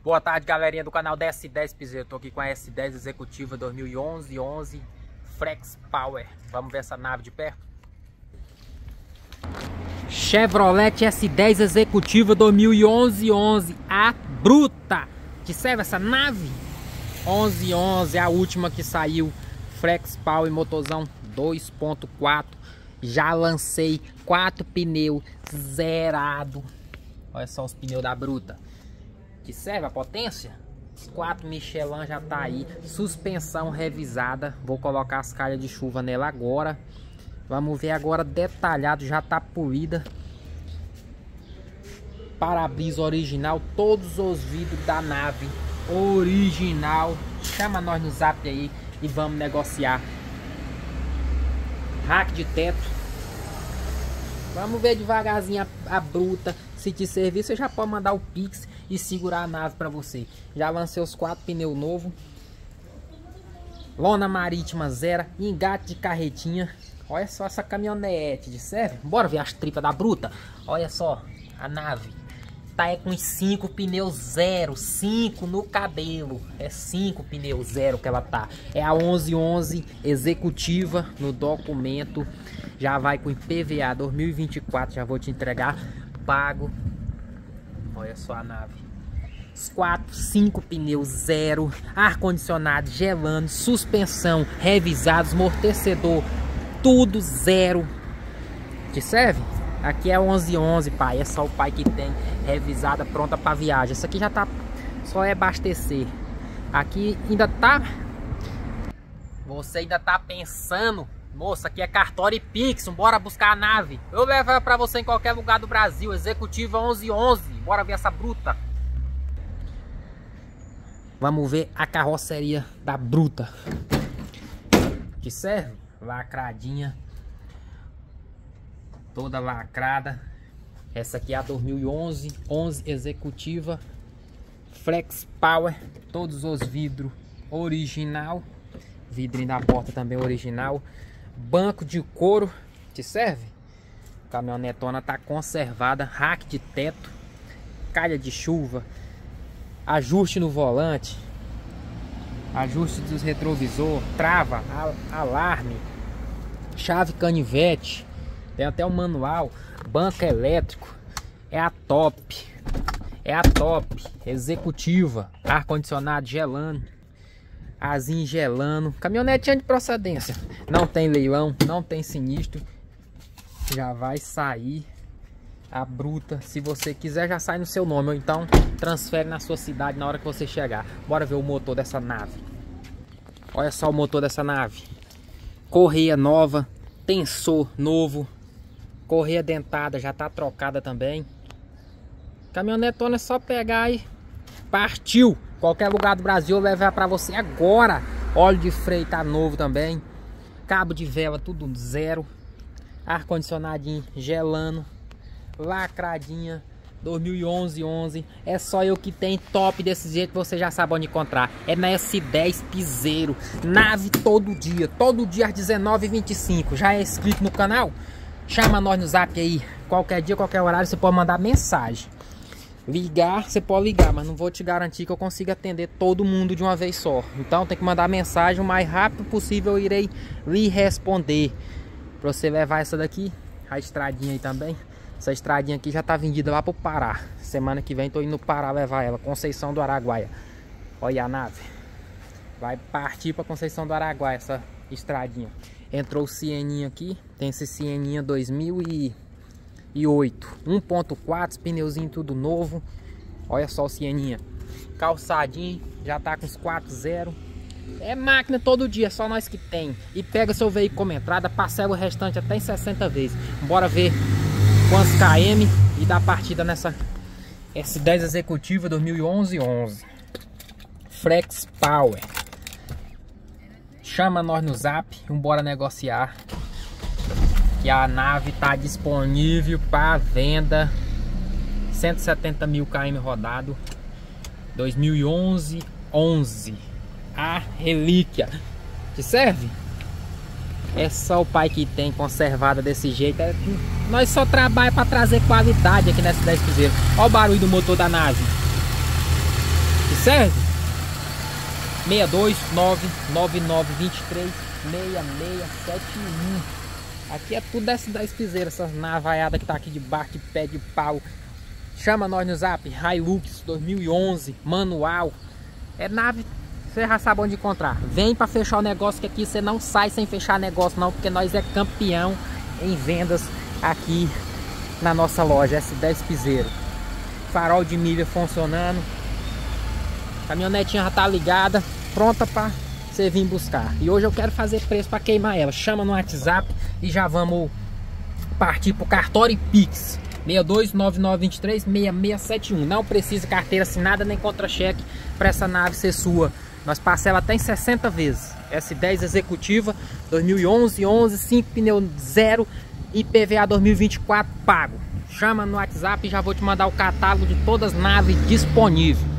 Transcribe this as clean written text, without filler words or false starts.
Boa tarde, galerinha do canal da S10 Piseiro. Tô aqui com a S10 Executiva 2011 Flex Power. Vamos ver essa nave de perto. Chevrolet S10 Executiva 2011 a bruta. Te serve essa nave? 11 a última que saiu. Flex Power, motorzão 2.4. Já lancei 4 pneus zerado. Olha só os pneus da bruta. Que serve a potência? Os 4 Michelin já tá aí. Suspensão revisada. Vou colocar as calhas de chuva nela agora. Vamos ver agora detalhado. Já tá polida. Para-brisa original. Todos os vidros da nave original. Chama nós no zap aí e vamos negociar. Rack de teto. Vamos ver devagarzinho a bruta. Se te servir, você já pode mandar o Pix e segurar a nave para você. Já lancei os 4 pneus novos. Lona marítima zero. Engate de carretinha. Olha só essa caminhonete de serve. Bora ver as tripas da bruta. Olha só a nave. Tá com 5 pneus zero. 5 no cabelo. É 5 pneus zero que ela tá. É a 1111 executiva no documento. Já vai com IPVA 2024. Já vou te entregar pago. Olha só a nave. Os 5 pneus zero. Ar-condicionado gelando. Suspensão revisados. Amortecedor tudo zero. Te serve? Aqui é 1111, pai. É só o pai que tem. Revisada, pronta para viagem. Essa aqui já tá. Só é abastecer. Aqui ainda tá. Você ainda tá pensando. Moça, aqui é cartório e Pix. Bora buscar a nave. Eu levo ela pra você em qualquer lugar do Brasil. Executiva 1111. Bora ver essa bruta. Vamos ver a carroceria da bruta. Que serve? Lacradinha. Toda lacrada. Essa aqui é a 2011 executiva Flex Power. Todos os vidros original. Vidrinho da porta também original. Banco de couro. Te serve? Caminhonetona tá conservada. Rack de teto. Calha de chuva. Ajuste no volante. Ajuste dos retrovisor. Trava. Alarme. Chave canivete. Tem até um manual. Banco elétrico. É a top. É a top. Executiva. Ar-condicionado gelando. Azinho gelando. Caminhonetinha de procedência. Não tem leilão. Não tem sinistro. Já vai sair a bruta. Se você quiser, já sai no seu nome. Ou então transfere na sua cidade na hora que você chegar. Bora ver o motor dessa nave. Olha só o motor dessa nave. Correia nova. Tensor novo. Correia dentada já tá trocada também. Caminhonetona é só pegar e partiu. Qualquer lugar do Brasil eu levo para você agora. Óleo de freio tá novo também. Cabo de vela tudo zero. Ar-condicionadinho gelando. Lacradinha 2011. É só eu que tenho top desse jeito. Você já sabe onde encontrar. É na S10 Piseiro. Nave todo dia. Todo dia às 19h25. Já é inscrito no canal? Chama nós no zap aí. Qualquer dia, qualquer horário você pode mandar mensagem. Ligar, você pode ligar, mas não vou te garantir que eu consiga atender todo mundo de uma vez só. Então tem que mandar mensagem o mais rápido possível. Eu irei lhe responder. Pra você levar essa daqui. A estradinha aí também. Essa estradinha aqui já tá vendida lá pro Pará. Semana que vem tô indo no Pará levar ela. Conceição do Araguaia. Olha a nave. Vai partir pra Conceição do Araguaia essa estradinha. Entrou o Sieninha aqui. Tem esse Sieninha 2008. 1.4, pneuzinho tudo novo. Olha só o Sieninha. Calçadinho, já tá com os 4.0. É máquina todo dia, só nós que tem. E pega seu veículo como entrada, parcela o restante até em 60 vezes. Bora ver quantos km e dar partida nessa S10 Executiva 2011 Flex Power. Chama nós no zap, bora negociar. Que a nave tá disponível para venda. 170 mil km rodado. 2011 a relíquia. Te serve? É só o pai que tem conservada desse jeito. Nós só trabalhamos para trazer qualidade aqui nessa S10 Piseiro. Olha o barulho do motor da nave. serve? 62999236671. Aqui é tudo dessa da Espiseira, essas navaiadas que tá aqui de barco, de pé de pau. Chama nós no zap, Hilux 2011, manual. É nave, você já sabe onde encontrar. Vem pra fechar o negócio, que aqui você não sai sem fechar negócio não, porque nós é campeão em vendas aqui na nossa loja, S10 Piseiro. Farol de milha funcionando. Caminhonetinha já tá ligada, pronta pra você vir buscar. E hoje eu quero fazer preço pra queimar ela. Chama no WhatsApp e já vamos partir pro cartório e Pix. 6299236671. Não precisa carteira assinada nem contra-cheque para essa nave ser sua. Nós parcela até em 60 vezes. S10 executiva 2011, 5 pneu 0 e PVA 2024 pago. Chama no WhatsApp e já vou te mandar o catálogo de todas as naves disponíveis.